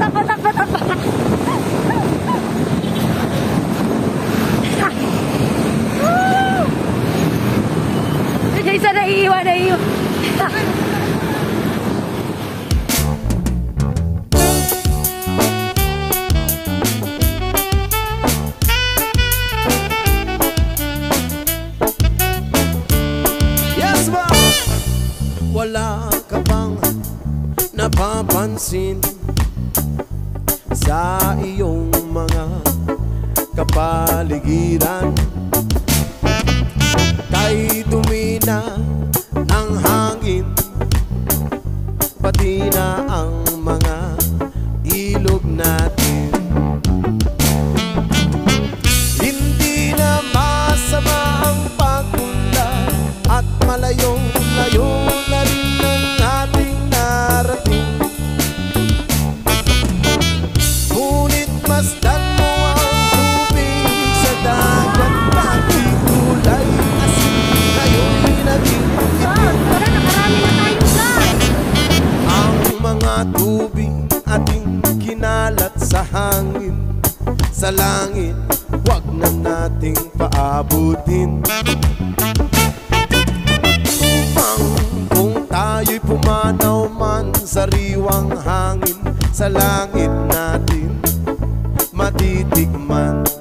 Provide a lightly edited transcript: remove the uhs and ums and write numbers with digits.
takbo. Isa naiiwan. Yes, ma! Wala ka bang napapansin sa iyong mga kapaligiran? Kay dumi na ng hangin, pati na ang mga ilog natin. Hindi na masama ang pagpunla at malayong-layo na rin ang ating narating. Ngunit masdan mo ang tubig sa dagat, pati kulay asin ngayon'y naging itim. Nakarami na tayo dyan. Ang mga tubig ating kinalat sa hangin, sa langit wag na nating paabutin. Kung tayo'y pumanaw man sa riwang hangin, sa langit natin matitikman.